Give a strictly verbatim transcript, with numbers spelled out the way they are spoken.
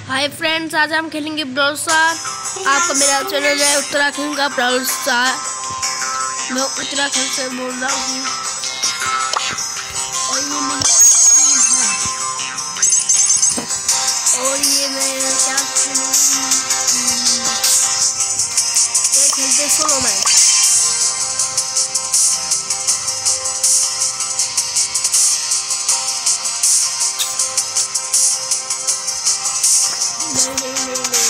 Hi friends, आज हम खेलेंगे ब्राwl स्टार। आपका मेरा चैनल है उत्तराखंड का ब्राwl स्टार। मैं उत्तराखंड से बोल रहा हूँ और ये मेरी टीम है। और ये मैं क्या ये खेलते सोलो मैच। नहीं नहीं नहीं